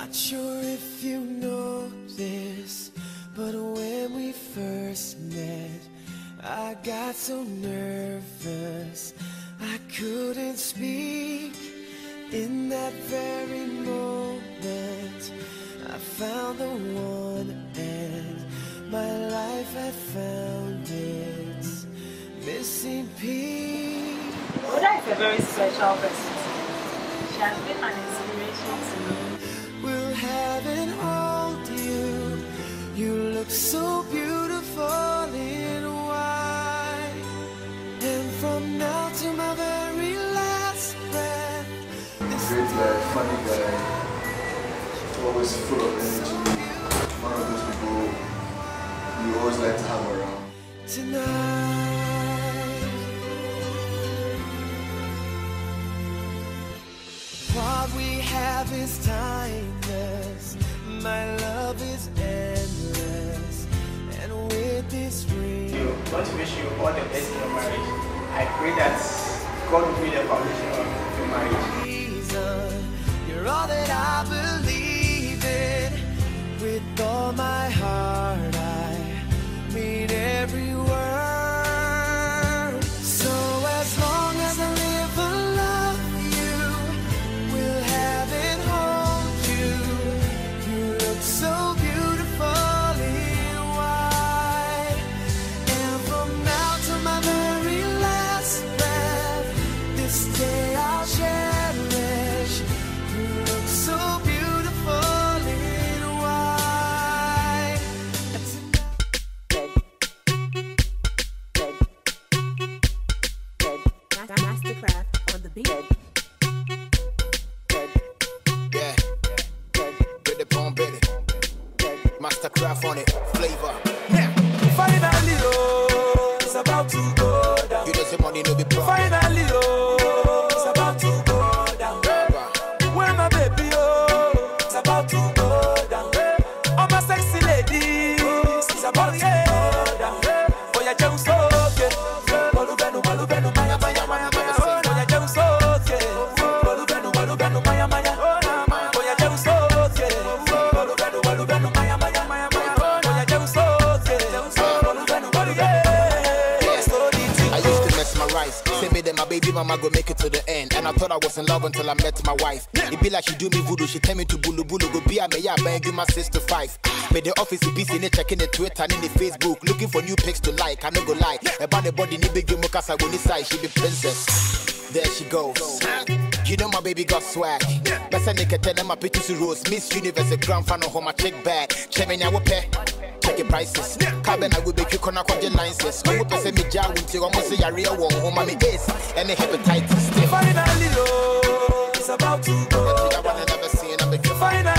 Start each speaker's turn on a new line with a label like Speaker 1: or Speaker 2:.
Speaker 1: Not sure if you know this, but when we first met, I got so nervous I couldn't speak. In that very moment, I found the one, and my life had found its missing piece.
Speaker 2: Oda is a very special person. She has been an inspiration to me.
Speaker 1: Will heaven hold you? You look so beautiful in white. And from now to my very last breath, this
Speaker 3: great guy, funny guy, always full of energy. One of those people you always like to have around.
Speaker 1: Tonight, what we have is timeless. My love is endless, and with this ring,
Speaker 4: I want to wish you all the best in your marriage. I pray that God will be the foundation of your marriage.
Speaker 1: You're all that I believe in. With all my heart, I mean every word. So as long as I live and love you, we'll have it hold you. You look so beautiful in white. And from now to my very last breath, this day I'll cherish. You look so beautiful in white.
Speaker 5: Mastercraft on the beat.
Speaker 6: Yeah, with the bomb belly. Mastercraft on it, flavor. Yeah.
Speaker 1: Finally, oh, it's about to go down.
Speaker 6: You know the money no be problem.
Speaker 1: Finally, oh, it's about to go down. Where my baby, oh, it's about to go down. All my sexy ladies, it's about to go down. For your jump so okay. Balubenu, maya, maya, maya, maya. For your jump so okay. Balubenu, maya, maya. For your jump so okay. Balubenu, maya, maya, maya, maya. For your jump so okay. Balubenu, yeah.
Speaker 6: I used to mesmerize. Say me that my baby mama go make it to the end. And I thought I was in love until I met my wife. It be like she do me voodoo, she tell me to bulu bulu. Go be a me, yeah, bang you my sister 5. Made the office busy, ne checking the Twitter and in the Facebook. Looking for new pics to like, I no go lie. About the body, ni big mukasa go side, she be princess. There she goes. You know my baby got swag. Best I nigga tell them my pictures rose. Miss Universe, a grand fan of my check bag. Check me pay. Check your prices. Carbon I will make you corner quite licenses. Who would say me jar with you almost say a real one. Home my ace and a hepatitis.
Speaker 1: Finally, oh, it's about to go.
Speaker 6: I wanna never see and I'm
Speaker 1: finally.